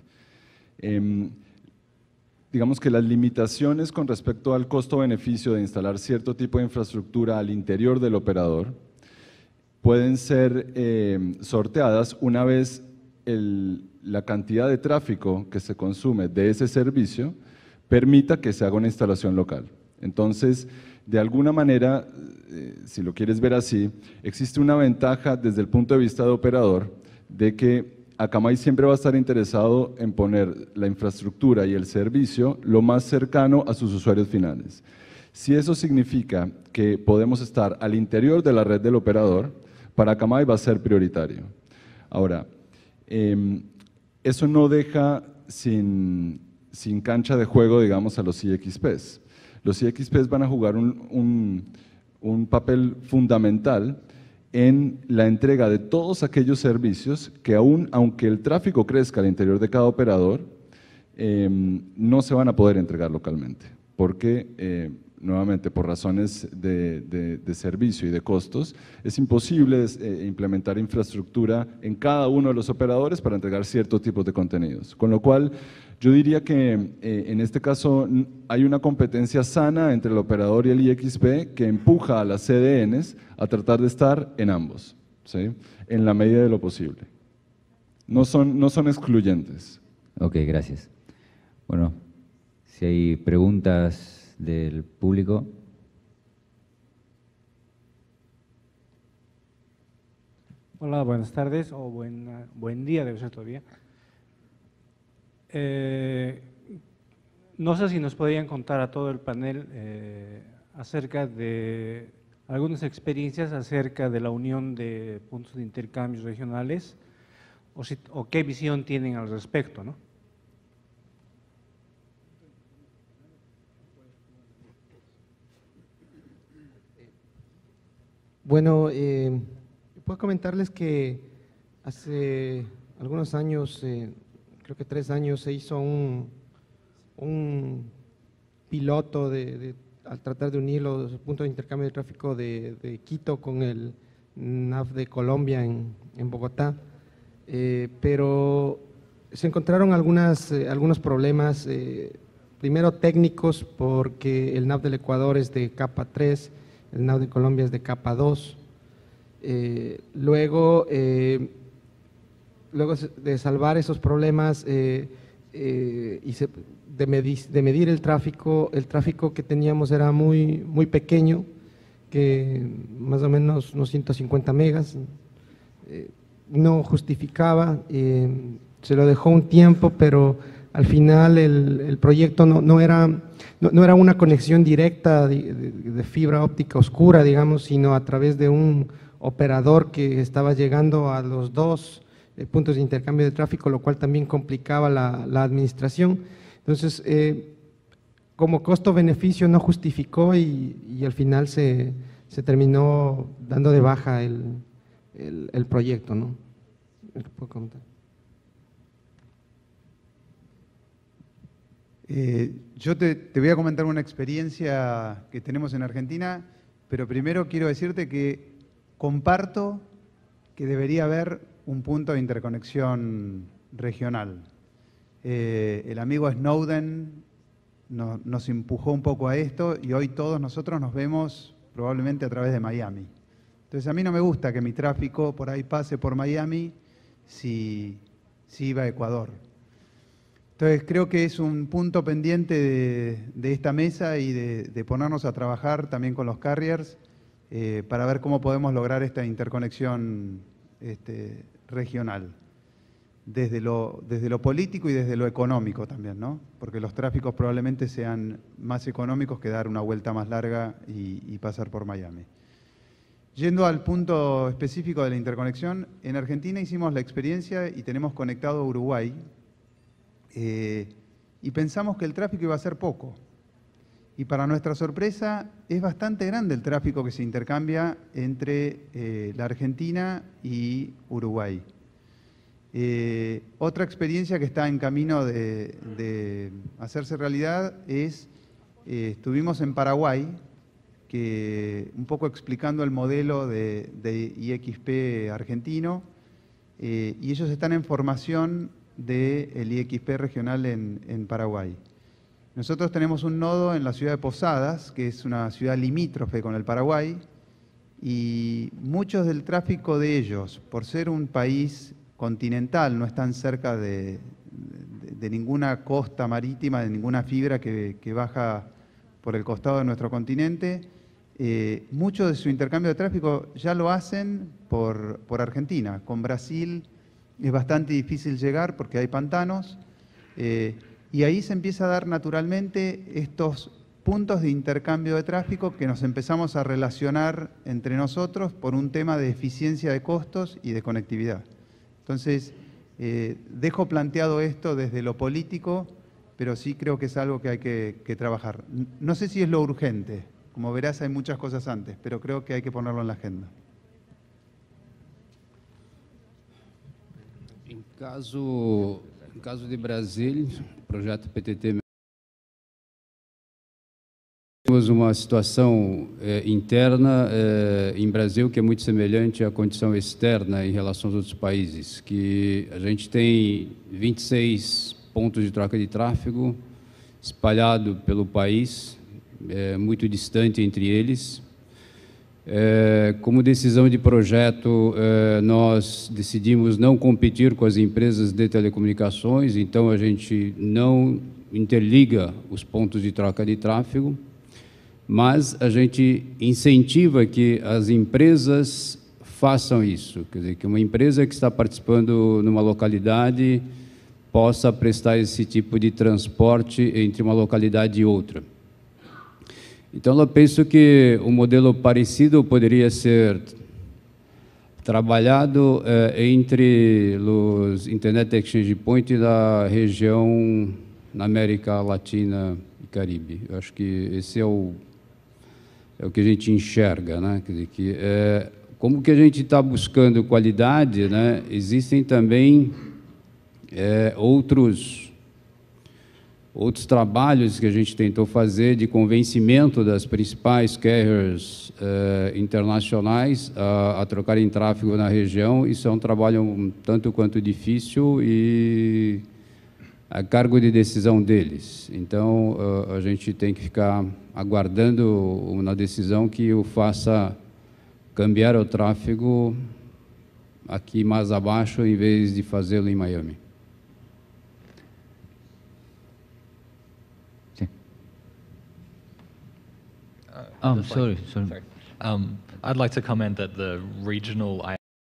Digamos que las limitaciones con respecto al costo-beneficio de instalar cierto tipo de infraestructura al interior del operador pueden ser sorteadas una vez la cantidad de tráfico que se consume de ese servicio permita que se haga una instalación local. Entonces, de alguna manera, si lo quieres ver así, existe una ventaja desde el punto de vista de operador de que Akamai siempre va a estar interesado en poner la infraestructura y el servicio lo más cercano a sus usuarios finales. Si eso significa que podemos estar al interior de la red del operador, para Akamai va a ser prioritario. Ahora, eso no deja sin cancha de juego, digamos, a los IXPs. Los IXPs van a jugar un papel fundamental en la entrega de todos aquellos servicios que aunque el tráfico crezca al interior de cada operador, no se van a poder entregar localmente, porque nuevamente por razones de servicio y de costos, es imposible implementar infraestructura en cada uno de los operadores para entregar ciertos tipos de contenidos, con lo cual yo diría que en este caso hay una competencia sana entre el operador y el IXP que empuja a las CDNs a tratar de estar en ambos, ¿sí? En la medida de lo posible. No son excluyentes. Ok, gracias. Bueno, si hay preguntas del público. Hola, buenas tardes o buen día, debe ser todavía. No sé si nos podrían contar a todo el panel acerca de algunas experiencias acerca de la unión de puntos de intercambios regionales o qué visión tienen al respecto, ¿no? Bueno, puedo comentarles que hace algunos años, creo que 3 años, se hizo un piloto al tratar de unir los puntos de intercambio de tráfico de Quito con el NAV de Colombia en Bogotá, pero se encontraron algunos problemas, primero técnicos, porque el NAV del Ecuador es de capa 3, el NAV de Colombia es de capa 2. Luego de salvar esos problemas de medir el tráfico que teníamos era muy pequeño, que más o menos unos 150 megas, no justificaba, se lo dejó un tiempo, pero al final el proyecto no era una conexión directa de fibra óptica oscura, digamos, sino a través de un operador que estaba llegando a los 2 puntos de intercambio de tráfico, lo cual también complicaba la administración. Entonces, como costo-beneficio no justificó y al final se terminó dando de baja el proyecto, ¿no? ¿Puedo comentar? Yo te voy a comentar una experiencia que tenemos en Argentina, pero primero quiero decirte que comparto que debería haber un punto de interconexión regional. El amigo Snowden nos empujó un poco a esto y hoy todos nosotros nos vemos probablemente a través de Miami. Entonces a mí no me gusta que mi tráfico por ahí pase por Miami si iba a Ecuador. Entonces creo que es un punto pendiente de esta mesa y de ponernos a trabajar también con los carriers para ver cómo podemos lograr esta interconexión regional, desde lo político y desde lo económico también, ¿no? Porque los tráficos probablemente sean más económicos que dar una vuelta más larga y pasar por Miami. Yendo al punto específico de la interconexión, en Argentina hicimos la experiencia y tenemos conectado a Uruguay, y pensamos que el tráfico iba a ser poco. Y para nuestra sorpresa, es bastante grande el tráfico que se intercambia entre la Argentina y Uruguay. Otra experiencia que está en camino de hacerse realidad es, estuvimos en Paraguay, un poco explicando el modelo de IXP argentino, y ellos están en formación del IXP regional en Paraguay. Nosotros tenemos un nodo en la ciudad de Posadas, que es una ciudad limítrofe con el Paraguay, y muchos del tráfico de ellos, por ser un país continental, no están cerca de ninguna costa marítima, de ninguna fibra que baja por el costado de nuestro continente, mucho de su intercambio de tráfico ya lo hacen por Argentina. Con Brasil es bastante difícil llegar porque hay pantanos, y ahí se empieza a dar naturalmente estos puntos de intercambio de tráfico que nos empezamos a relacionar entre nosotros por un tema de eficiencia de costos y de conectividad. Entonces, dejo planteado esto desde lo político, pero sí creo que es algo que hay que trabajar. No sé si es lo urgente, como verás hay muchas cosas antes, pero creo que hay que ponerlo en la agenda. Em caso de Brasil, projeto PTT, temos uma situação interna em Brasil que é muito semelhante à condição externa em relação aos outros países, que a gente tem 26 pontos de troca de tráfego espalhado pelo país, muito distante entre eles. Como decisão de projeto, nós decidimos não competir com as empresas de telecomunicações, então a gente não interliga os pontos de troca de tráfego, mas a gente incentiva que as empresas façam isso, quer dizer, que uma empresa que está participando numa localidade possa prestar esse tipo de transporte entre uma localidade e outra. Então, eu penso que um modelo parecido poderia ser trabalhado entre os Internet Exchange Point da região na América Latina e Caribe. Eu acho que esse é o que a gente enxerga, né? Quer dizer, que como que a gente está buscando qualidade, né? Existem também outros trabalhos que a gente tentou fazer de convencimento das principais carriers internacionais a trocarem tráfego na região. Isso é um trabalho um tanto quanto difícil e a cargo de decisão deles. Então, a gente tem que ficar aguardando uma decisão que o faça cambiar o tráfego aqui mais abaixo, em vez de fazê-lo em Miami. Sorry. I'd like to comment that the regional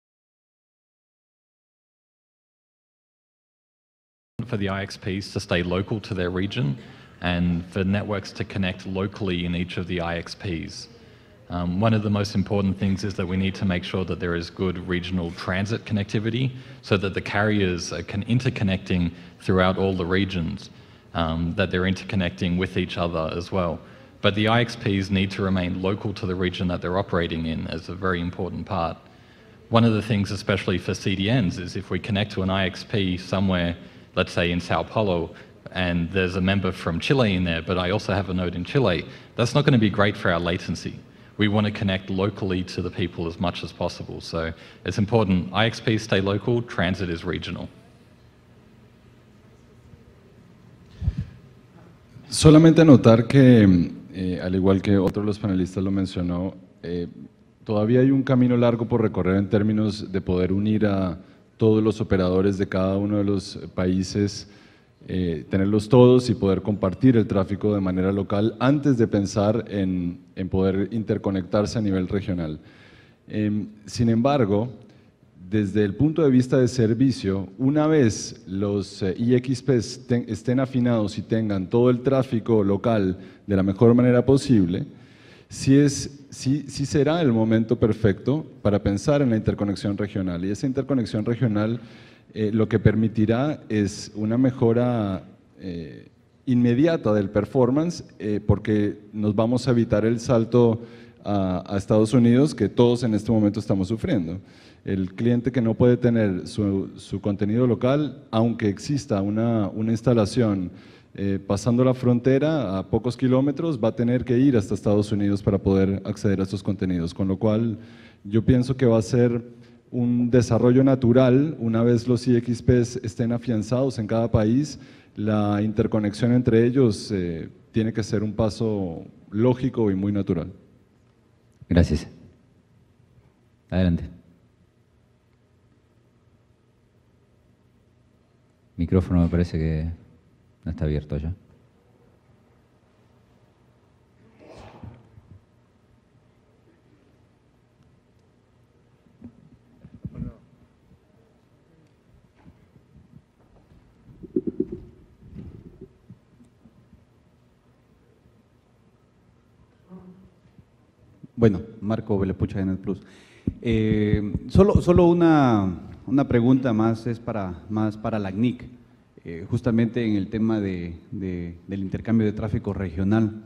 for the IXPs to stay local to their region and for networks to connect locally in each of the IXPs. One of the most important things is that we need to make sure that there is good regional transit connectivity so that the carriers are interconnecting throughout all the regions, that they're interconnecting with each other as well. But the IXPs need to remain local to the region that they're operating in as a very important part. One of the things, especially for CDNs, is if we connect to an IXP somewhere, let's say in Sao Paulo, and there's a member from Chile in there, but I also have a node in Chile, that's not going to be great for our latency. We want to connect locally to the people as much as possible. So it's important, IXPs stay local, transit is regional. Solamente anotar que, al igual que otro de los panelistas lo mencionó, todavía hay un camino largo por recorrer en términos de poder unir a todos los operadores de cada uno de los países, tenerlos todos y poder compartir el tráfico de manera local antes de pensar en poder interconectarse a nivel regional. Sin embargo, desde el punto de vista de servicio, una vez los IXPs estén afinados y tengan todo el tráfico local de la mejor manera posible, sí será el momento perfecto para pensar en la interconexión regional. Y esa interconexión regional lo que permitirá es una mejora inmediata del performance, porque nos vamos a evitar el salto a Estados Unidos que todos en este momento estamos sufriendo. El cliente que no puede tener su contenido local, aunque exista una instalación pasando la frontera a pocos kilómetros, va a tener que ir hasta Estados Unidos para poder acceder a estos contenidos, con lo cual yo pienso que va a ser un desarrollo natural. Una vez los IXPs estén afianzados en cada país, la interconexión entre ellos tiene que ser un paso lógico y muy natural. Gracias. Adelante. Micrófono me parece que no está abierto ya. Bueno, Marco Velepucha de NetPlus. Solo una pregunta más, es más para la CNIC, justamente en el tema del intercambio de tráfico regional.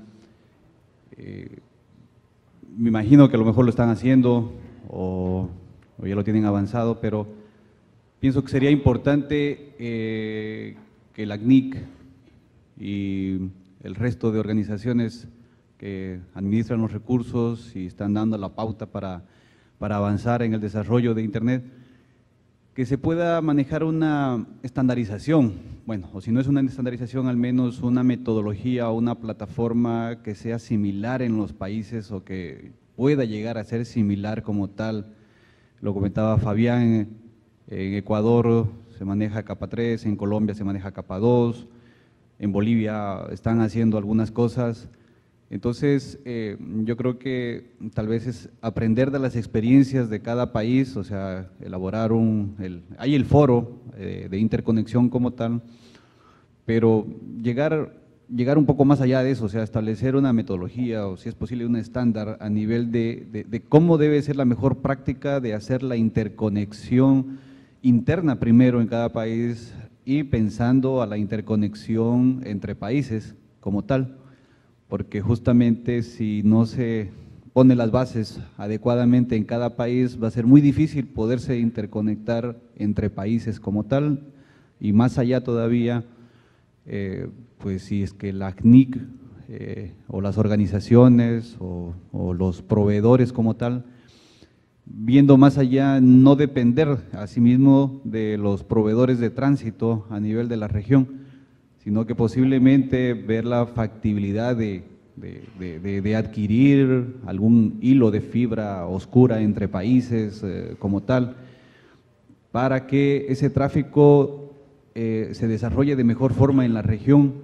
Me imagino que a lo mejor lo están haciendo o ya lo tienen avanzado, pero pienso que sería importante que la CNIC y el resto de organizaciones que administran los recursos y están dando la pauta para avanzar en el desarrollo de Internet, que se pueda manejar una estandarización, bueno, o si no es una estandarización, al menos una metodología o una plataforma que sea similar en los países o que pueda llegar a ser similar como tal. Lo comentaba Fabián, en Ecuador se maneja capa 3, en Colombia se maneja capa 2, en Bolivia están haciendo algunas cosas. Entonces, yo creo que tal vez es aprender de las experiencias de cada país, o sea, elaborar hay el foro de interconexión como tal, pero llegar un poco más allá de eso, o sea, establecer una metodología o si es posible un estándar a nivel de cómo debe ser la mejor práctica de hacer la interconexión interna primero en cada país y pensando a la interconexión entre países como tal, porque justamente si no se pone las bases adecuadamente en cada país va a ser muy difícil poderse interconectar entre países como tal y más allá todavía, pues si es que la CNIC o las organizaciones o los proveedores como tal, viendo más allá, no depender asimismo de los proveedores de tránsito a nivel de la región, sino que posiblemente ver la factibilidad de adquirir algún hilo de fibra oscura entre países como tal, para que ese tráfico se desarrolle de mejor forma en la región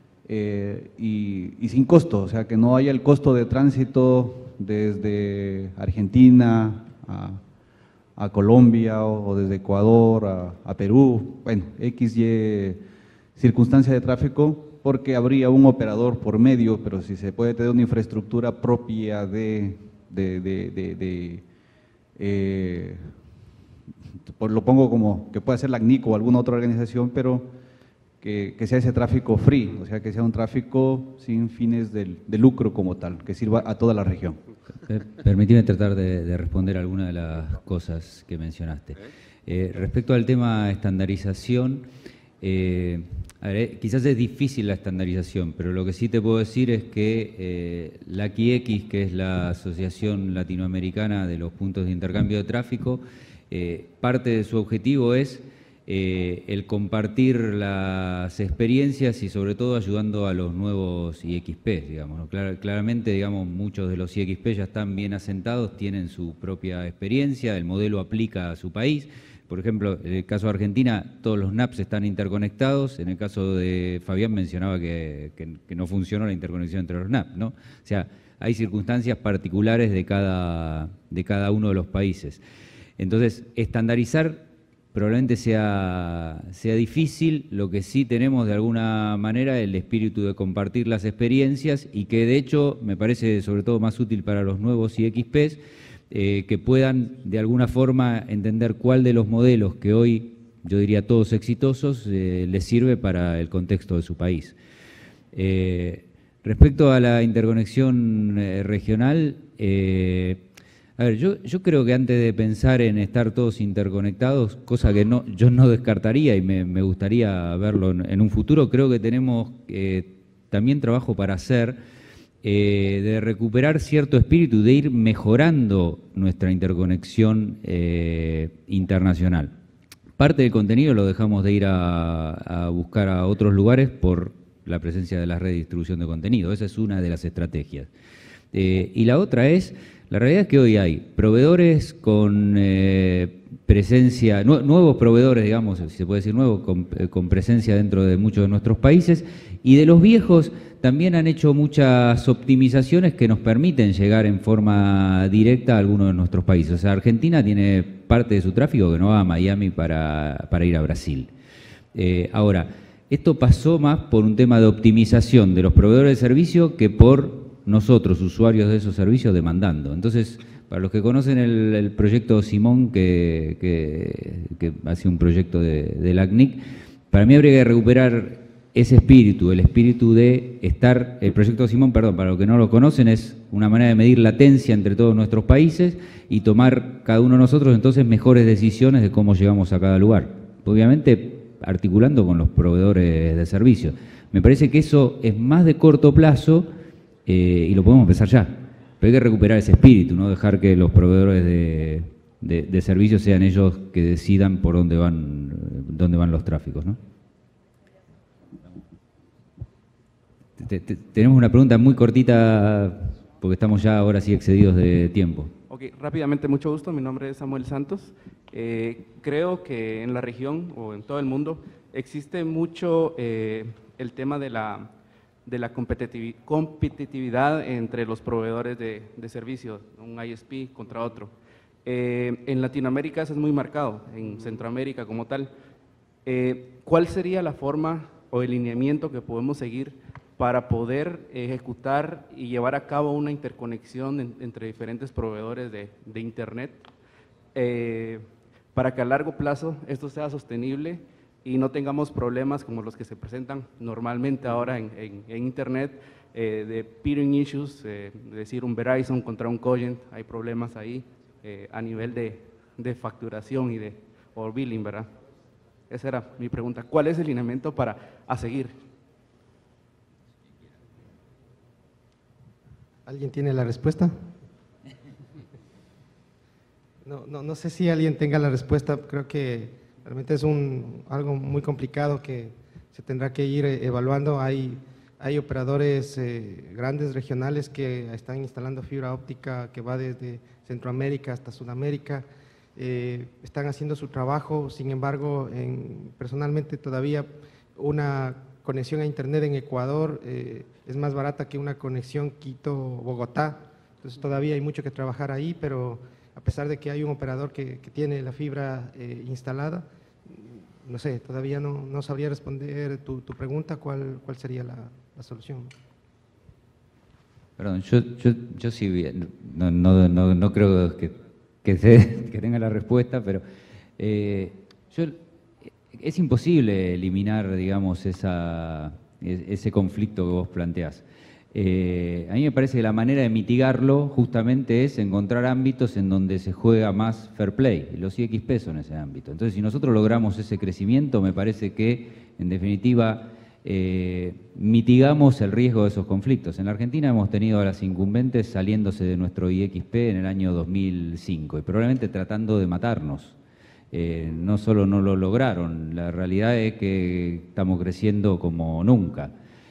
y sin costo, o sea, que no haya el costo de tránsito desde Argentina a Colombia o desde Ecuador a Perú, bueno, XY circunstancia de tráfico, porque habría un operador por medio, pero si se puede tener una infraestructura propia pues lo pongo como que puede ser la CNIC o alguna otra organización, pero que sea ese tráfico free, o sea, que sea un tráfico sin fines de lucro como tal, que sirva a toda la región. Permíteme tratar de responder algunas de las cosas que mencionaste. Respecto al tema estandarización, a ver, quizás es difícil la estandarización, pero lo que sí te puedo decir es que la AQIX, que es la Asociación Latinoamericana de los Puntos de Intercambio de Tráfico, parte de su objetivo es el compartir las experiencias y sobre todo ayudando a los nuevos IXP, digamos, ¿no? Claramente, digamos, muchos de los IXP ya están bien asentados, tienen su propia experiencia, el modelo aplica a su país. Por ejemplo, en el caso de Argentina, todos los NAPs están interconectados. En el caso de Fabián mencionaba que no funcionó la interconexión entre los NAPs, ¿no? O sea, hay circunstancias particulares de cada uno de los países. Entonces, estandarizar probablemente sea difícil. Lo que sí tenemos de alguna manera el espíritu de compartir las experiencias y que de hecho me parece sobre todo más útil para los nuevos IXPs, que puedan de alguna forma entender cuál de los modelos que hoy, yo diría todos exitosos, les sirve para el contexto de su país. Respecto a la interconexión regional, a ver, yo creo que antes de pensar en estar todos interconectados, cosa que yo no descartaría y me gustaría verlo en un futuro, creo que tenemos también trabajo para hacer, de recuperar cierto espíritu, de ir mejorando nuestra interconexión internacional. Parte del contenido lo dejamos de ir a buscar a otros lugares por la presencia de las redes de distribución de contenido. Esa es una de las estrategias. Y la otra es, la realidad es que hoy hay proveedores con presencia, nuevos proveedores, digamos, si se puede decir nuevos, con presencia dentro de muchos de nuestros países, y de los viejos también han hecho muchas optimizaciones que nos permiten llegar en forma directa a algunos de nuestros países. O sea, Argentina tiene parte de su tráfico que no va a Miami para ir a Brasil. Ahora, esto pasó más por un tema de optimización de los proveedores de servicio que por nosotros, usuarios de esos servicios, demandando. Entonces, para los que conocen el proyecto Simón, que ha sido un proyecto de la CNIC, para mí habría que recuperar ese espíritu, el espíritu de estar, el proyecto Simón, perdón, para los que no lo conocen, es una manera de medir latencia entre todos nuestros países y tomar cada uno de nosotros entonces mejores decisiones de cómo llegamos a cada lugar. Obviamente articulando con los proveedores de servicios. Me parece que eso es más de corto plazo y lo podemos empezar ya. Pero hay que recuperar ese espíritu, no dejar que los proveedores de servicios sean ellos que decidan por dónde van los tráficos, ¿no? Tenemos una pregunta muy cortita porque estamos ya ahora sí excedidos de tiempo. Ok, rápidamente, mucho gusto. Mi nombre es Samuel Santos. Creo que en la región o en todo el mundo existe mucho el tema de la de la competitividad entre los proveedores de servicios, un ISP contra otro. En Latinoamérica eso es muy marcado, en Centroamérica como tal. ¿Cuál sería la forma o el lineamiento que podemos seguir para poder ejecutar y llevar a cabo una interconexión entre diferentes proveedores de Internet, para que a largo plazo esto sea sostenible y no tengamos problemas como los que se presentan normalmente ahora en Internet, de peering issues, es decir, un Verizon contra un Cogent, hay problemas ahí a nivel de facturación o billing, ¿verdad? Esa era mi pregunta. ¿Cuál es el lineamiento a seguir? ¿Alguien tiene la respuesta? No sé si alguien tenga la respuesta. Creo que realmente es algo muy complicado que se tendrá que ir evaluando. Hay operadores grandes regionales que están instalando fibra óptica que va desde Centroamérica hasta Sudamérica. Están haciendo su trabajo. Sin embargo, personalmente todavía una conexión a Internet en Ecuador es más barata que una conexión Quito-Bogotá. Entonces todavía hay mucho que trabajar ahí, pero a pesar de que hay un operador que tiene la fibra instalada, no sé, todavía no sabría responder tu pregunta, cuál sería la solución. Perdón, yo sí, no creo que tenga la respuesta, pero es imposible eliminar, digamos, ese conflicto que vos planteás. A mí me parece que la manera de mitigarlo justamente es encontrar ámbitos en donde se juega más fair play, y los IXP son ese ámbito. Entonces, si nosotros logramos ese crecimiento, me parece que, en definitiva, mitigamos el riesgo de esos conflictos. En la Argentina hemos tenido a las incumbentes saliéndose de nuestro IXP en el año 2005 y probablemente tratando de matarnos. No solo no lo lograron, la realidad es que estamos creciendo como nunca.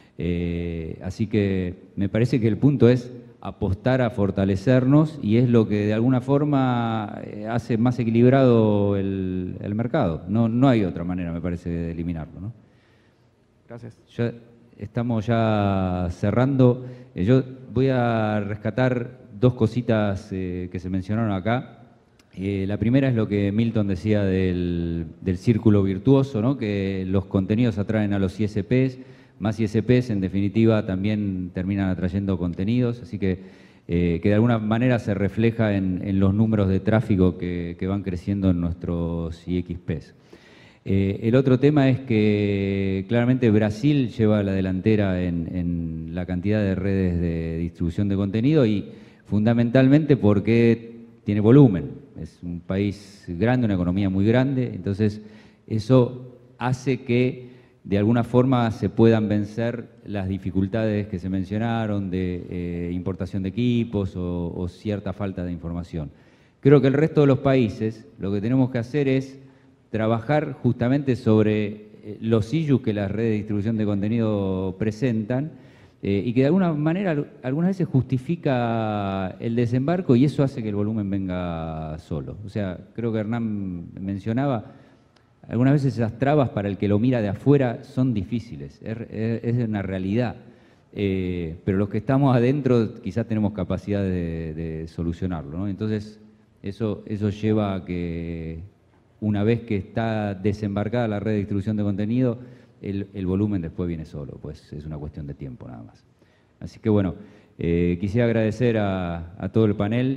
Así que me parece que el punto es apostar a fortalecernos y es lo que de alguna forma hace más equilibrado el mercado. No hay otra manera, me parece, de eliminarlo, ¿no? Gracias. Estamos ya cerrando. Yo voy a rescatar dos cositas que se mencionaron acá. La primera es lo que Milton decía del círculo virtuoso, ¿no? Que los contenidos atraen a los ISPs, más ISPs en definitiva también terminan atrayendo contenidos, así que de alguna manera se refleja en los números de tráfico que van creciendo en nuestros IXPs. El otro tema es que claramente Brasil lleva la delantera en la cantidad de redes de distribución de contenido y fundamentalmente porque tiene volumen. Es un país grande, una economía muy grande, entonces eso hace que de alguna forma se puedan vencer las dificultades que se mencionaron de importación de equipos o cierta falta de información. Creo que el resto de los países lo que tenemos que hacer es trabajar justamente sobre los issues que las redes de distribución de contenido presentan y que de alguna manera algunas veces justifica el desembarco y eso hace que el volumen venga solo. O sea, creo que Hernán mencionaba, algunas veces esas trabas para el que lo mira de afuera son difíciles, es una realidad, pero los que estamos adentro quizás tenemos capacidad de solucionarlo, ¿no? Entonces eso lleva a que una vez que está desembarcada la red de distribución de contenido, el volumen después viene solo, pues es una cuestión de tiempo nada más. Así que bueno, quisiera agradecer a todo el panel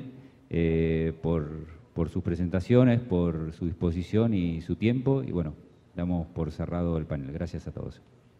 por sus presentaciones, por su disposición y su tiempo, y bueno, damos por cerrado el panel. Gracias a todos.